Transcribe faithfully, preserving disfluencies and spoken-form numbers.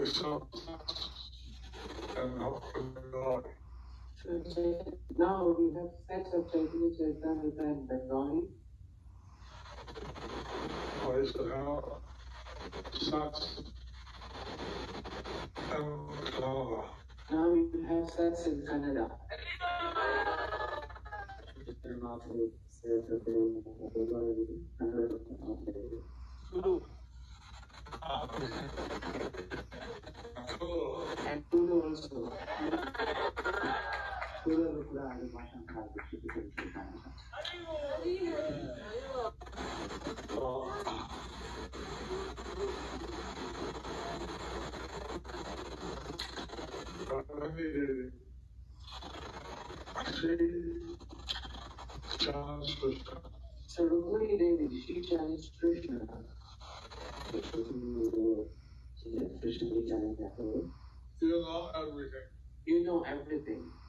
myself and help God. Now we have sets of Chaitanya Charitamrita in Bengali. Why is it how? Sats and Kannada. Now we have sets in Kannada. Cool. Cool. And Tulu also. Tulu ಕೂಡ ಅದು ಭಾಷಣ So Rukmini Devi, she challenged Krishna. Krishna challenged her. You know everything. You know everything.